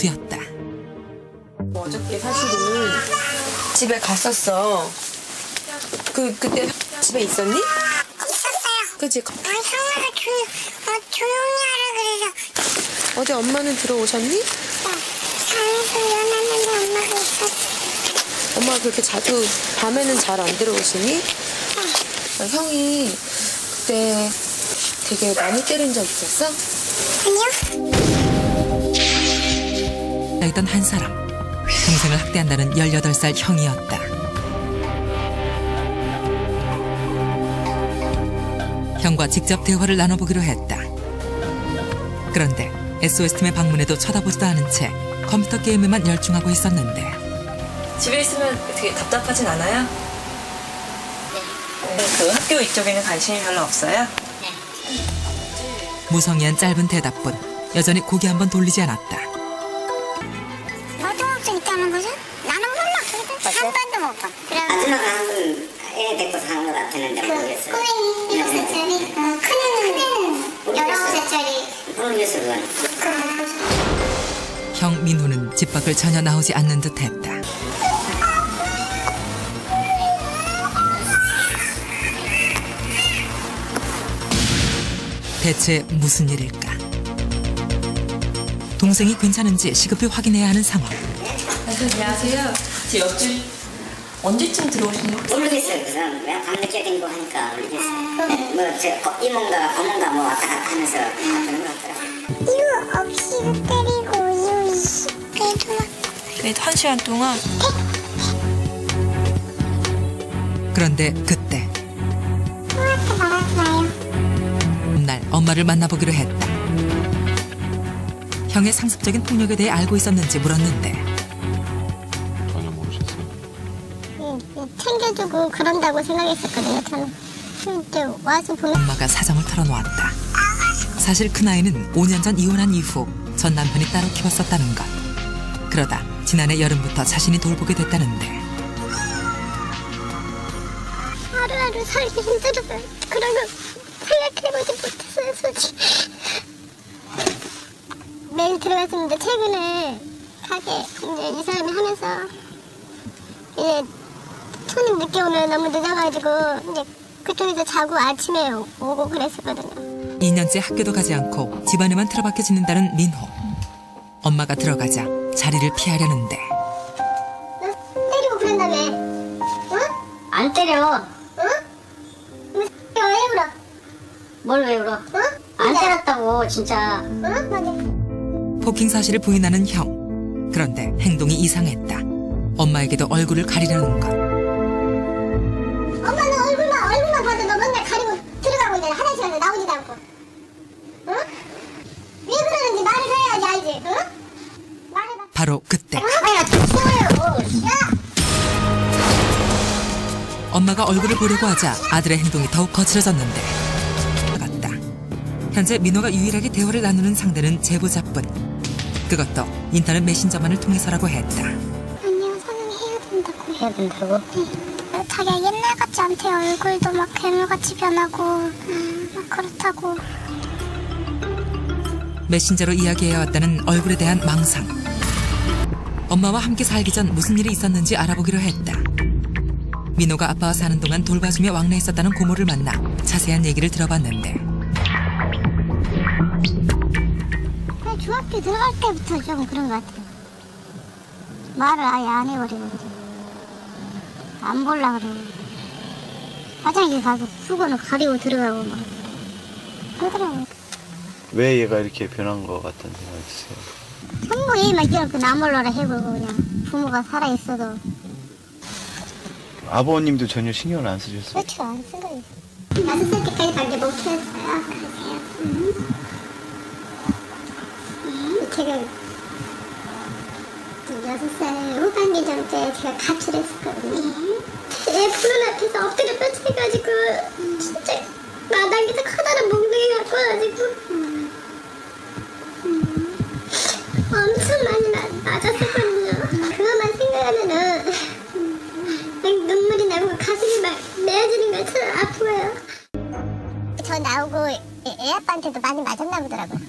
민수였다. 어저께 사실은 집에 갔었어. 그때 집에 있었니? 있었어요. 그치? 형아가 조용히 하라 그래서. 어제 엄마는 들어오셨니? 자면서 일어났는데 엄마가 있었어. 엄마가 그렇게 자주 밤에는 잘 안 들어오시니? 형이 그때 되게 많이 때린 적 있었어? 아니요. 있던 한 사람. 동생을 학대한다는 18살 형이었다. 형과 직접 대화를 나눠보기로 했다. 그런데 SOS팀의 방문에도 쳐다보지도 않은 채 컴퓨터 게임에만 열중하고 있었는데. 집에 있으면 되게 답답하진 않아요? 네. 그 학교 이쪽에는 관심이 별로 없어요? 네. 무성의한 짧은 대답뿐 여전히 고개 한번 돌리지 않았다. 고등학생 있다는 거죠? 나는 몰라. 한 번도 못 봐. 아줌마가 한번 애 데리고 사는 것 같았는데 모르겠어요. 꼬맹이 7살짜리? 큰애는 19살짜리. 모르겠어요, 그건. 형 민호는 집 밖을 전혀 나오지 않는 듯했다. 대체 무슨 일일까? 동생이 괜찮은지 시급히 확인해야 하는 상황. 안녕하세요. 제 옆집 언제쯤 들어오시는 거예요? 모르겠어요, 그 사람. 그냥 밤늦게 댕기고 하니까 모르겠어요. 이모인가 고모인가 왔다 갔다 하면서 그런 것 같더라고요. 이유 없이 때리고 이유 있이 그래도 막. 그래도 1시간 동안? 그런데 그때 형한테 말하지 마요. 날 엄마를 만나보기로 했다. 형의 상습적인 폭력에 대해 알고 있었는지 물었는데 전혀 모르셨어요? 챙겨주고 그런다고 생각했었거든요, 저는. 근데 와서 보면 엄마가 사정을 털어놓았다. 사실 큰아이는 5년 전 이혼한 이후 전 남편이 따로 키웠었다는 것. 그러다 지난해 여름부터 자신이 돌보게 됐다는데 하루하루 살기 힘들어서 그런 거 생각해보지 못했어요, 솔직히. 매일 들어갔었는데 최근에 가게 이제 이 사람이 하면서 이제 손님 늦게 오면 너무 늦어가지고 이제 그쪽에서 자고 아침에 오고 그랬었거든요. 2년째 학교도 가지 않고 집안에만 틀어박혀 지낸다는 민호. 엄마가 들어가자 자리를 피하려는데 너 때리고 그런다며? 응? 안 때려. 응? 왜 울어? 뭘 왜 울어? 응? 안 때렸다고, 진짜. 응? 맞아. 폭행 사실을 부인하는 형. 그런데 행동이 이상했다. 엄마에게도 얼굴을 가리려는 것. 엄마는 얼굴만 봐도 너 맨날 가리고 들어가고 있잖아. 화장실에서 나오지도 않고. 응? 왜 그러는지 말을 해야지 알지? 응? 말해봐. 바로 그때 카메라 좀 치워요. 야! 엄마가 얼굴을 보려고 하자 아들의 행동이 더욱 거칠어졌는데 같다. 현재 민호가 유일하게 대화를 나누는 상대는 제보자뿐. 그것도 인터넷 메신저만을 통해서라고 했다. 안녕, 선생님 해야 된다고. 해야 된다고? 네. 자기가 옛날 같지 않대. 얼굴도 막 괴물같이 변하고 막 그렇다고. 메신저로 이야기해왔다는 얼굴에 대한 망상. 엄마와 함께 살기 전 무슨 일이 있었는지 알아보기로 했다. 민호가 아빠와 사는 동안 돌봐주며 왕래했었다는 고모를 만나 자세한 얘기를 들어봤는데 중학교 들어갈 때부터 좀 그런 것 같아요. 말을 아예 안 해버리고 안 보려고 그러고 화장실 가서 수건을 가리고 들어가고 막 그러더라고요. 왜 얘가 이렇게 변한 것 같다는 생각이 드세요? 전부 얘만 끼얹고 나 몰라라 해보고 그냥 부모가 살아있어도 아버님도 전혀 신경을 안 쓰셨어요? 그렇죠. 안 쓴 거예요. 6살 때까지 밖에 못 키웠어요. 그러세요. 제가 6살 후반기 전때 제가 가출했었거든요. 애 보는 앞에서 엎드려 뻗쳐가지고 진짜 마당에서 커다란 몽둥이 갖고 와가지고 엄청 많이 맞았었거든요. 그것만 생각하면은 막 눈물이 나고 가슴이 막 메어지는 것처럼 아프고요. 저 나오고 애 아빠한테도 많이 맞았나 보더라고요.